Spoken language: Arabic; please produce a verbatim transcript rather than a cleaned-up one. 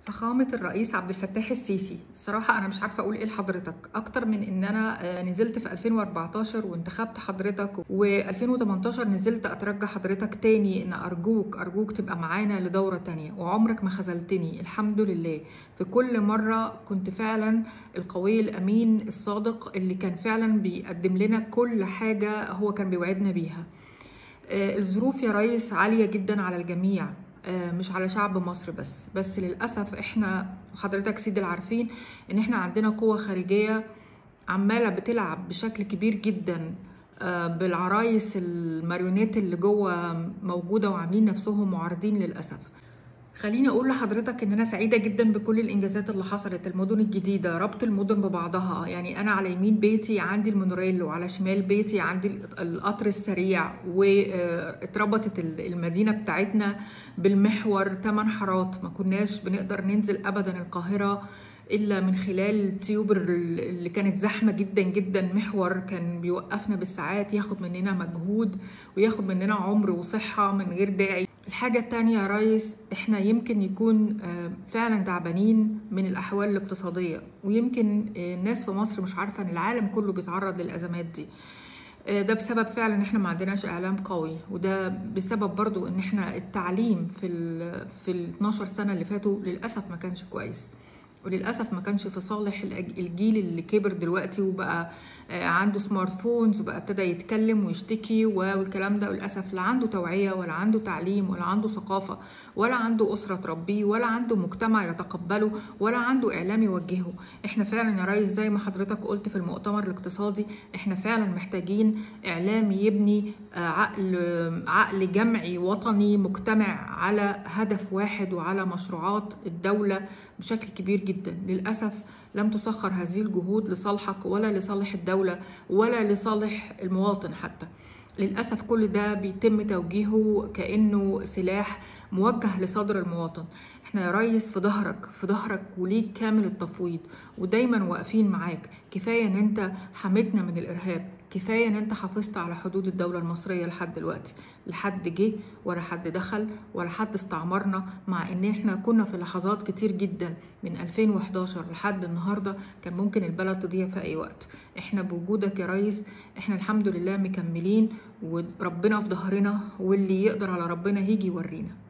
فخامة الرئيس عبد الفتاح السيسي، الصراحة أنا مش عارفة أقول إيه لحضرتك أكتر من إن أنا آه، نزلت في ألفين وأربعتاشر وانتخبت حضرتك، و2018 نزلت أترجى حضرتك تاني إن أرجوك أرجوك تبقى معانا لدورة تانية، وعمرك ما خذلتني الحمد لله. في كل مرة كنت فعلا القوي الأمين الصادق اللي كان فعلا بيقدم لنا كل حاجة هو كان بيوعدنا بيها. آه، الظروف يا ريس عالية جدا على الجميع، آه، مش على شعب مصر بس بس للأسف احنا وحضرتك سيد العارفين ان احنا عندنا قوة خارجية عمالة بتلعب بشكل كبير جدا آه، بالعرايس الماريونيت اللي جوه موجودة وعاملين نفسهم معارضين للأسف. خليني اقول لحضرتك ان انا سعيده جدا بكل الانجازات اللي حصلت، المدن الجديده، ربط المدن ببعضها. يعني انا على يمين بيتي عندي المونوريل، وعلى شمال بيتي عندي القطر السريع، واتربطت المدينه بتاعتنا بالمحور ثمان حارات. ما كناش بنقدر ننزل ابدا القاهره الا من خلال التيوب اللي كانت زحمه جدا جدا. محور كان بيوقفنا بالساعات، ياخد مننا مجهود وياخد مننا عمر وصحه من غير داعي. الحاجة التانية يا ريس، احنا يمكن يكون فعلا تعبانين من الأحوال الاقتصادية، ويمكن الناس في مصر مش عارفة ان العالم كله بيتعرض للأزمات دي. ده بسبب فعلا ان احنا ما عندناش اعلام قوي، وده بسبب برضو ان احنا التعليم في ال في ال اتناشر سنة اللي فاتوا للأسف ما كانش كويس، وللأسف ما كانش في صالح الجيل اللي كبر دلوقتي وبقى عنده سمارت فونز وبقى ابتدى يتكلم ويشتكي والكلام ده. للأسف لا عنده توعية ولا عنده تعليم ولا عنده ثقافة ولا عنده أسرة تربيه ولا عنده مجتمع يتقبله ولا عنده إعلام يوجهه. احنا فعلا يا ريس زي ما حضرتك قلت في المؤتمر الاقتصادي، احنا فعلا محتاجين إعلام يبني عقل عقل جمعي وطني مجتمع على هدف واحد وعلى مشروعات الدولة بشكل كبير جدا. للأسف لم تسخر هذه الجهود لصالحك ولا لصالح الدولة ولا لصالح المواطن حتى. للأسف كل ده بيتم توجيهه كأنه سلاح موجه لصدر المواطن. احنا يا ريس في ظهرك في ظهرك وليك كامل التفويض، ودايما واقفين معاك. كفاية ان انت حميتنا من الارهاب، كفاية ان انت حافظت على حدود الدولة المصرية لحد دلوقتي. لحد جه ولا حد دخل ولا حد استعمرنا، مع ان احنا كنا في لحظات كتير جدا من ألفين وحداشر لحد النهاردة كان ممكن البلد تضيع في اي وقت. احنا بوجودك يا ريس احنا الحمد لله مكملين، وربنا في ظهرنا، واللي يقدر على ربنا هيجي يورينا.